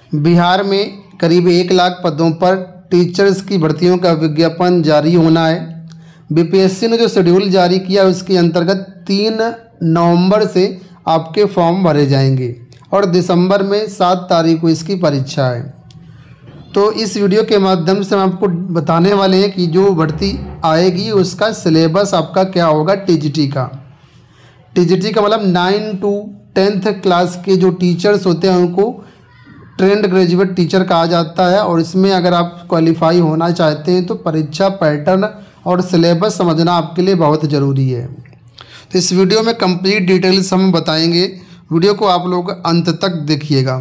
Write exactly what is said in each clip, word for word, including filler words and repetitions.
बिहार में करीब एक लाख पदों पर टीचर्स की भर्तियों का विज्ञापन जारी होना है। बीपीएससी ने जो शेड्यूल जारी किया उसके अंतर्गत तीन नवंबर से आपके फॉर्म भरे जाएंगे और दिसंबर में सात तारीख को इसकी परीक्षा है। तो इस वीडियो के माध्यम से हम आपको बताने वाले हैं कि जो भर्ती आएगी उसका सिलेबस आपका क्या होगा। टीजीटी का टीजीटी का मतलब नाइन टू टेंथ क्लास के जो टीचर्स होते हैं उनको ट्रेंड ग्रेजुएट टीचर कहा जाता है। और इसमें अगर आप क्वालिफाई होना चाहते हैं तो परीक्षा पैटर्न और सिलेबस समझना आपके लिए बहुत ज़रूरी है। तो इस वीडियो में कंप्लीट डिटेल्स हम बताएंगे, वीडियो को आप लोग अंत तक देखिएगा।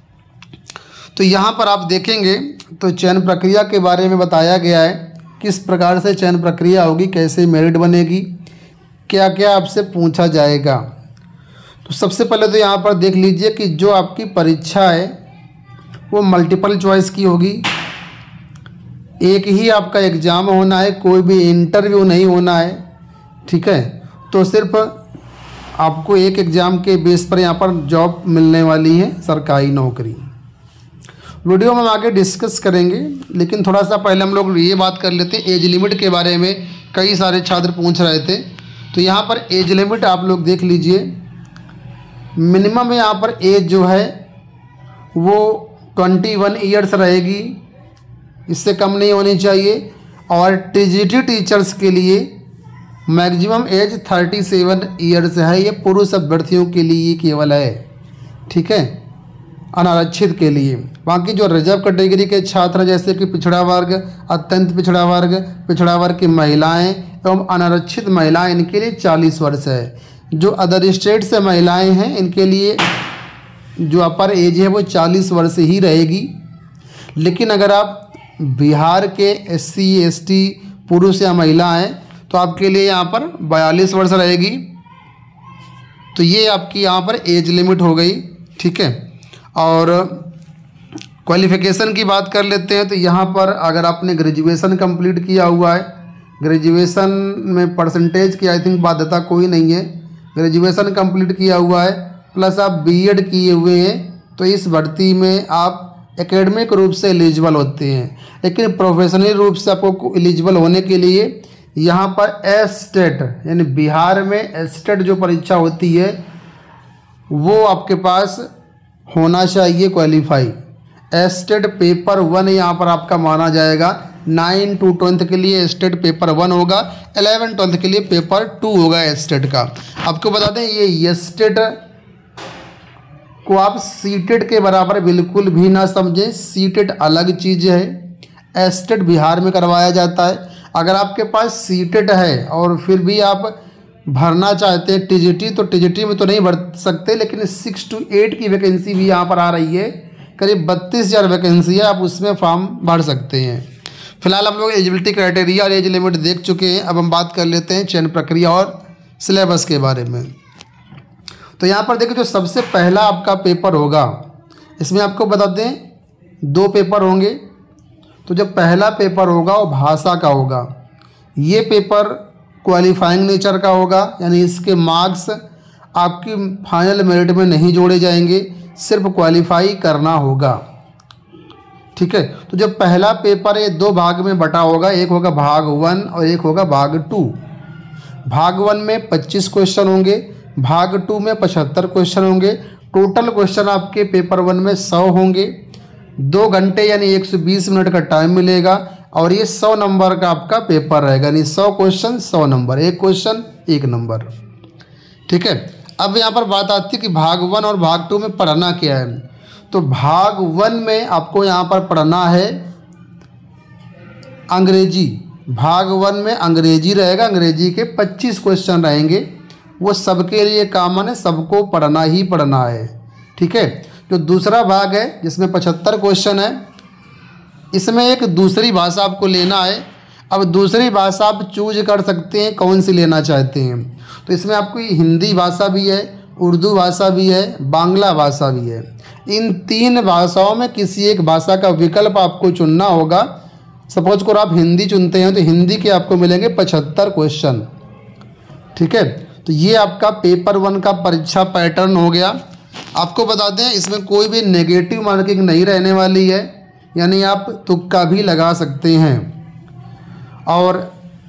तो यहाँ पर आप देखेंगे तो चयन प्रक्रिया के बारे में बताया गया है, किस प्रकार से चयन प्रक्रिया होगी, कैसे मेरिट बनेगी, क्या क्या आपसे पूछा जाएगा। तो सबसे पहले तो यहाँ पर देख लीजिए कि जो आपकी परीक्षा है वो मल्टीपल चॉइस की होगी। एक ही आपका एग्ज़ाम होना है, कोई भी इंटरव्यू नहीं होना है, ठीक है। तो सिर्फ आपको एक एग्ज़ाम के बेस पर यहाँ पर जॉब मिलने वाली है, सरकारी नौकरी। वीडियो में हम आगे डिस्कस करेंगे, लेकिन थोड़ा सा पहले हम लोग ये बात कर लेते हैं एज लिमिट के बारे में। कई सारे छात्र पूछ रहे थे, तो यहाँ पर एज लिमिट आप लोग देख लीजिए। मिनिमम यहाँ पर एज जो है वो ट्वेंटी वन ईयर्स रहेगी, इससे कम नहीं होनी चाहिए। और टीजीटी टीचर्स के लिए maximum age thirty seven years है। ये पुरुष अभ्यर्थियों के लिए केवल है, ठीक है, अनारक्षित के लिए। बाकी जो रिजर्व कैटेगरी के छात्र जैसे कि पिछड़ा वर्ग, अत्यंत पिछड़ा वर्ग, पिछड़ा वर्ग की महिलाएं एवं अनारक्षित महिलाएं, इनके लिए चालीस वर्ष है। जो अदर स्टेट से महिलाएं हैं इनके लिए जो अपर एज है वो चालीस वर्ष ही रहेगी। लेकिन अगर आप बिहार के एससी एसटी पुरुष या महिला हैं तो आपके लिए यहाँ पर बयालीस वर्ष रहेगी। तो ये आपकी यहाँ पर एज लिमिट हो गई, ठीक है। और क्वालिफ़िकेशन की बात कर लेते हैं तो यहाँ पर अगर आपने ग्रेजुएशन कंप्लीट किया हुआ है, ग्रेजुएशन में परसेंटेज की आई थिंक बाध्यता कोई नहीं है, ग्रेजुएशन कंप्लीट किया हुआ है प्लस आप बीएड किए हुए हैं, तो इस भर्ती में आप एकेडमिक रूप से एलिजिबल होते हैं। लेकिन प्रोफेशनल रूप से आपको एलिजिबल होने के लिए यहाँ पर एस्टेट यानी बिहार में एस्टेट जो परीक्षा होती है वो आपके पास होना चाहिए क्वालिफाई। एस्टेट पेपर वन यहाँ पर आपका माना जाएगा। नाइन टू ट्वेल्थ के लिए एस्टेट पेपर वन होगा, एलेवन ट्वेल्थ के लिए पेपर टू होगा एस्टेट का। आपको बता दें ये एस्टेट को आप सीटेट के बराबर बिल्कुल भी ना समझें। सीटेट अलग चीज़ है, एस्टेट बिहार में करवाया जाता है। अगर आपके पास सीटेट है और फिर भी आप भरना चाहते हैं टीजीटी, तो टीजीटी में तो नहीं भर सकते, लेकिन सिक्स टू एट की वैकेंसी भी यहाँ पर आ रही है। करीब बत्तीस हज़ार वैकेंसी है, आप उसमें फॉर्म भर सकते हैं। फिलहाल हम लोग एलिजिबिलिटी क्राइटेरिया और एज लिमिट देख चुके हैं। अब हम बात कर लेते हैं चयन प्रक्रिया और सिलेबस के बारे में। तो यहाँ पर देखिए जो सबसे पहला आपका पेपर होगा, इसमें आपको बता दें दो पेपर होंगे। तो जो पहला पेपर होगा वो भाषा का होगा। ये पेपर क्वालिफाइंग नेचर का होगा, यानी इसके मार्क्स आपकी फाइनल मेरिट में नहीं जोड़े जाएंगे, सिर्फ क्वालिफाई करना होगा, ठीक है। तो जो पहला पेपर है दो भाग में बटा होगा, एक होगा भाग वन और एक होगा भाग टू। भाग वन में पच्चीस क्वेश्चन होंगे, भाग टू में पचहत्तर क्वेश्चन होंगे। टोटल क्वेश्चन आपके पेपर वन में सौ होंगे। दो घंटे यानी एक सौ बीस मिनट का टाइम मिलेगा और ये सौ नंबर का आपका पेपर रहेगा, यानी सौ क्वेश्चन सौ नंबर, एक क्वेश्चन एक नंबर, ठीक है। अब यहाँ पर बात आती है कि भाग वन और भाग टू में पढ़ना क्या है। तो भाग वन में आपको यहाँ पर पढ़ना है अंग्रेजी। भाग वन में अंग्रेजी रहेगा, अंग्रेजी के पच्चीस क्वेश्चन रहेंगे, वो सबके लिए कॉमन है, सबको पढ़ना ही पढ़ना है, ठीक है। जो दूसरा भाग है जिसमें पचहत्तर क्वेश्चन है, इसमें एक दूसरी भाषा आपको लेना है। अब दूसरी भाषा आप चूज कर सकते हैं कौन सी लेना चाहते हैं। तो इसमें आपको हिंदी भाषा भी है, उर्दू भाषा भी है, बांग्ला भाषा भी है। इन तीन भाषाओं में किसी एक भाषा का विकल्प आपको चुनना होगा। सपोज करो आप हिंदी चुनते हैं तो हिंदी के आपको मिलेंगे पचहत्तर क्वेश्चन, ठीक है। तो ये आपका पेपर वन का परीक्षा पैटर्न हो गया। आपको बता दें इसमें कोई भी नेगेटिव मार्किंग नहीं रहने वाली है, यानी आप तुक्का भी लगा सकते हैं। और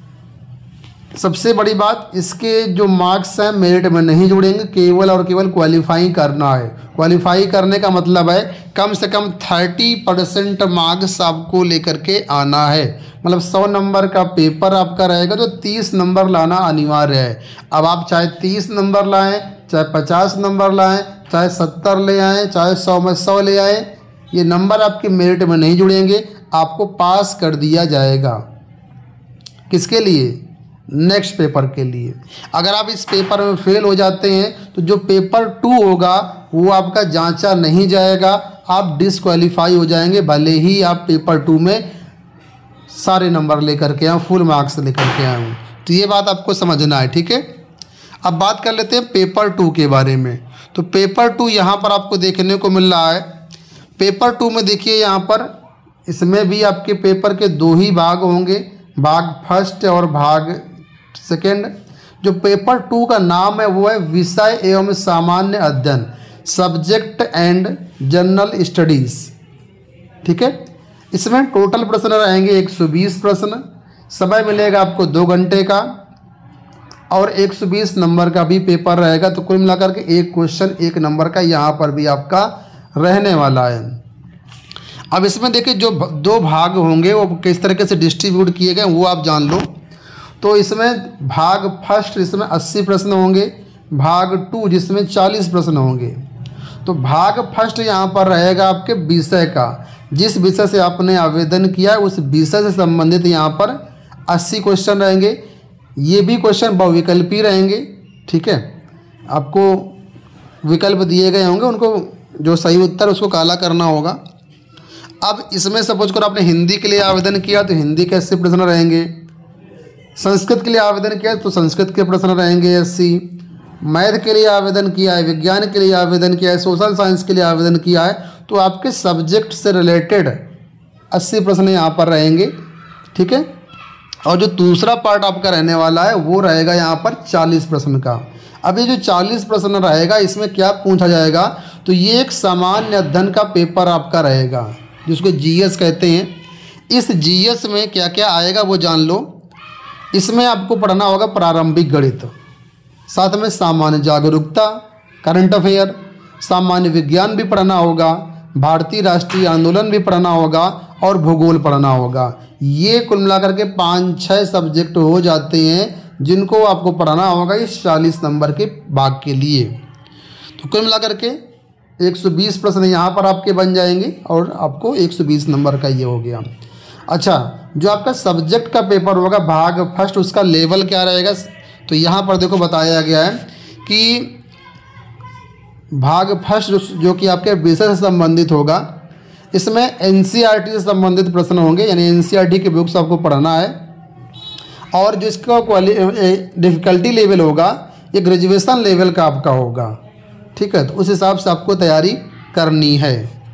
सबसे बड़ी बात, इसके जो मार्क्स हैं मेरिट में नहीं जुड़ेंगे, केवल और केवल क्वालिफाई करना है। क्वालिफाई करने का मतलब है कम से कम थर्टी परसेंट मार्क्स आपको लेकर के आना है। मतलब सौ नंबर का पेपर आपका रहेगा तो तीस नंबर लाना अनिवार्य है। अब आप चाहे तीस नंबर लाएं, चाहे पचास नंबर लाएं, चाहे सत्तर ले आएँ, चाहे सौ में सौ ले आएँ, ये नंबर आपके मेरिट में नहीं जुड़ेंगे, आपको पास कर दिया जाएगा। किसके लिए? नेक्स्ट पेपर के लिए। अगर आप इस पेपर में फेल हो जाते हैं तो जो पेपर टू होगा वो आपका जांचा नहीं जाएगा, आप डिसक्वालीफाई हो जाएंगे, भले ही आप पेपर टू में सारे नंबर लेकर के आए, फुल मार्क्स लेकर के आए हूँ। तो ये बात आपको समझना है, ठीक है। अब बात कर लेते हैं पेपर टू के बारे में। तो पेपर टू यहाँ पर आपको देखने को मिल रहा है। पेपर टू में देखिए यहाँ पर इसमें भी आपके पेपर के दो ही भाग होंगे, भाग फर्स्ट और भाग सेकेंड। जो पेपर टू का नाम है वो है विषय एवं सामान्य अध्ययन, सब्जेक्ट एंड जनरल स्टडीज़, ठीक है। इसमें टोटल प्रश्न रहेंगे एक सौ बीस प्रश्न, समय मिलेगा आपको दो घंटे का और एक सौ बीस नंबर का भी पेपर रहेगा। तो कुल मिलाकर के एक क्वेश्चन एक नंबर का यहाँ पर भी आपका रहने वाला है। अब इसमें देखिए जो दो भाग होंगे वो किस तरीके से डिस्ट्रीब्यूट किए गए वो आप जान लो। तो इसमें भाग फर्स्ट इसमें अस्सी प्रश्न होंगे, भाग टू जिसमें चालीस प्रश्न होंगे। तो भाग फर्स्ट यहाँ पर रहेगा आपके विषय का, जिस विषय से आपने आवेदन किया है उस विषय से संबंधित यहाँ पर अस्सी क्वेश्चन रहेंगे। ये भी क्वेश्चन बहुविकल्पी रहेंगे, ठीक है। आपको विकल्प दिए गए होंगे, उनको जो सही उत्तर उसको काला करना होगा। अब इसमें सपोज करो आपने हिंदी के लिए आवेदन किया तो हिंदी के अस्सी प्रश्न रहेंगे, संस्कृत के लिए आवेदन किया तो संस्कृत के प्रश्न रहेंगे अस्सी, मैथ के लिए आवेदन किया है, विज्ञान के लिए आवेदन किया है, सोशल साइंस के लिए आवेदन किया है तो आपके सब्जेक्ट से रिलेटेड अस्सी प्रश्न यहाँ पर रहेंगे, ठीक है। और जो दूसरा पार्ट आपका रहने वाला है वो रहेगा यहाँ पर चालीस प्रश्न का। अब ये जो चालीस प्रश्न रहेगा इसमें क्या पूछा जाएगा, तो ये एक सामान्य अध्ययन का पेपर आपका रहेगा जिसको जीएस कहते हैं। इस जीएस में क्या क्या आएगा वो जान लो। इसमें आपको पढ़ना होगा प्रारंभिक गणित, साथ में सामान्य जागरूकता, करंट अफेयर, सामान्य विज्ञान भी पढ़ना होगा, भारतीय राष्ट्रीय आंदोलन भी पढ़ना होगा और भूगोल पढ़ना होगा। ये कुल मिलाकर के पाँच छः सब्जेक्ट हो जाते हैं जिनको आपको पढ़ना होगा इस चालीस नंबर के भाग के लिए। तो कुल मिलाकर के एक सौ बीस प्रश्न यहाँ पर आपके बन जाएंगे और आपको एक सौ बीस नंबर का ये हो गया। अच्छा, जो आपका सब्जेक्ट का पेपर होगा भाग फर्स्ट उसका लेवल क्या रहेगा, तो यहाँ पर देखो बताया गया है कि भाग फर्स्ट जो कि आपके विषय से संबंधित होगा, इसमें एनसीईआरटी से संबंधित प्रश्न होंगे, यानी एनसीईआरटी के बुक्स आपको पढ़ना है। और जो इसका क्वालि डिफ़िकल्टी लेवल होगा ये ग्रेजुएशन लेवल का आपका होगा, ठीक है। तो उस हिसाब से आपको तैयारी करनी है।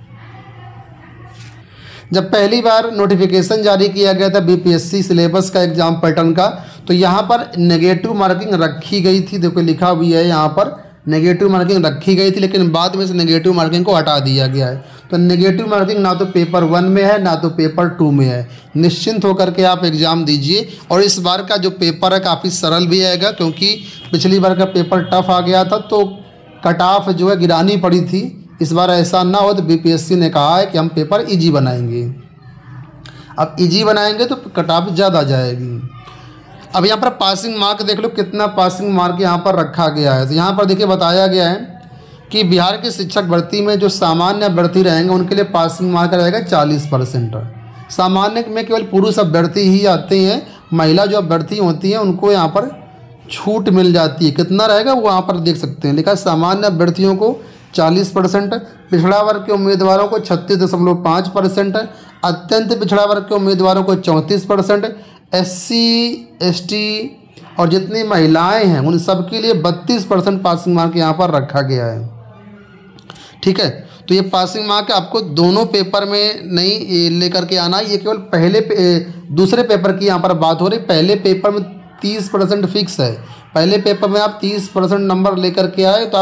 जब पहली बार नोटिफिकेशन जारी किया गया था बीपीएससी सिलेबस का एग्ज़ाम पैटर्न का, तो यहाँ पर नेगेटिव मार्किंग रखी गई थी। देखो लिखा भी है यहाँ पर नेगेटिव मार्किंग रखी गई थी, लेकिन बाद में इस नेगेटिव मार्किंग को हटा दिया गया है। तो नेगेटिव मार्किंग ना तो पेपर वन में है ना तो पेपर टू में है। निश्चिंत होकर के आप एग्ज़ाम दीजिए। और इस बार का जो पेपर है काफ़ी सरल भी आएगा, क्योंकि पिछली बार का पेपर टफ आ गया था तो कट ऑफ जो है गिरानी पड़ी थी। इस बार ऐसा ना हो तो बीपीएससी ने कहा है कि हम पेपर इजी बनाएंगे। अब इजी बनाएंगे तो कट ऑफ ज़्यादा जाएगी। अब यहाँ पर पासिंग मार्क देख लो, कितना पासिंग मार्क यहाँ पर रखा गया है। तो यहाँ पर देखिए बताया गया है कि बिहार की शिक्षक भर्ती में जो सामान्य अभ्यर्थी रहेंगे उनके लिए पासिंग मार्क रहेगा चालीस परसेंट। सामान्य में केवल पुरुष अभ्यर्थी ही आते हैं, महिला जो अभ्यर्थी होती हैं उनको यहाँ पर छूट मिल जाती है। कितना रहेगा वो यहाँ पर देख सकते हैं, लिखा सामान्य अभ्यर्थियों को चालीस परसेंट, पिछड़ा वर्ग के उम्मीदवारों को छत्तीस दशमलव पाँच परसेंट, अत्यंत पिछड़ा वर्ग के उम्मीदवारों को चौंतीस percent, S C S T और जितनी महिलाएं हैं उन सबके लिए बत्तीस परसेंट पासिंग मार्क यहाँ पर रखा गया है, ठीक है। तो ये पासिंग मार्क आपको दोनों पेपर में नहीं लेकर के आना, ये केवल पहले पे, दूसरे पेपर की यहाँ पर बात हो रही। पहले पेपर में तीस परसेंट फिक्स है, पहले पेपर में आप तीस परसेंट नंबर लेकर के आए तो आप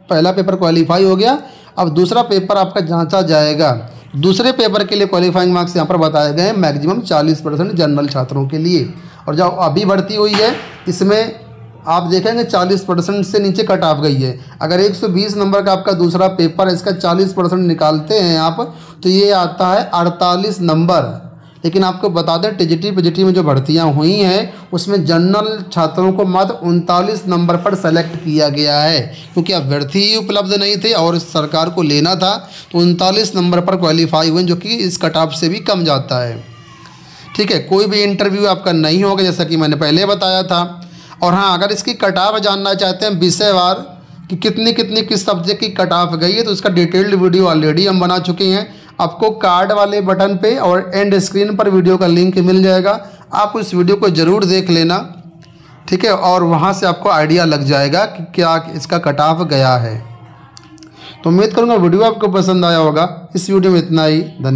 पहला पेपर क्वालिफाई हो गया। अब दूसरा पेपर आपका जांचा जाएगा। दूसरे पेपर के लिए क्वालिफाइंग मार्क्स यहाँ पर बताए गए हैं मैक्सिमम चालीस परसेंट जनरल छात्रों के लिए। और जो अभी भर्ती हुई है इसमें आप देखेंगे चालीस परसेंट से नीचे कट ऑफ गई है। अगर एक सौ बीस नंबर का आपका दूसरा पेपर है, इसका चालीस परसेंट निकालते हैं आप, तो ये आता है अड़तालीस नंबर। लेकिन आपको बता दें टीजीटी पीजीटी में जो भर्तियां हुई हैं उसमें जनरल छात्रों को मात्र उनतालीस नंबर पर सेलेक्ट किया गया है, क्योंकि अभ्यर्थी ही उपलब्ध नहीं थे और सरकार को लेना था, तो उनतालीस नंबर पर क्वालिफाई हुए, जो कि इस कट ऑफ से भी कम जाता है। ठीक है, कोई भी इंटरव्यू आपका नहीं होगा जैसा कि मैंने पहले बताया था। और हाँ, अगर इसकी कट ऑफ जानना चाहते हैं विषयवार कि कितनी कितनी किस सब्जेक्ट की कट ऑफ गई है, तो उसका डिटेल्ड वीडियो ऑलरेडी हम बना चुके हैं। आपको कार्ड वाले बटन पे और एंड स्क्रीन पर वीडियो का लिंक मिल जाएगा, आप उस वीडियो को ज़रूर देख लेना। ठीक है, और वहाँ से आपको आइडिया लग जाएगा कि क्या इसका कट ऑफ गया है। तो उम्मीद करूँगा वीडियो आपको पसंद आया होगा। इस वीडियो में इतना ही। धन्यवाद।